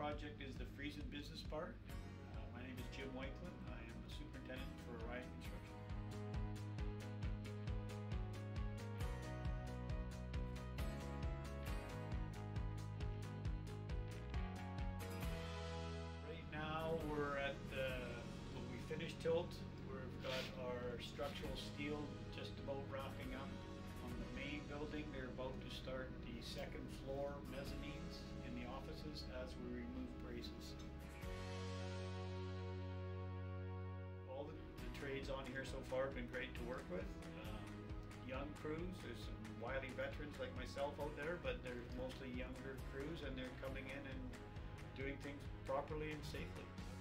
project is the Friesen Business Park. My name is Jim Whiteland. I am the superintendent for Orion Construction. Right now we're at when we finished tilt. We've got our structural steel just about wrapping up. On the main building, they're about to start the second floor mezzanines in the offices as we remove braces. All the trades on here so far have been great to work with. Young crews, there's some wily veterans like myself out there, but there's mostly younger crews, and they're coming in and doing things properly and safely.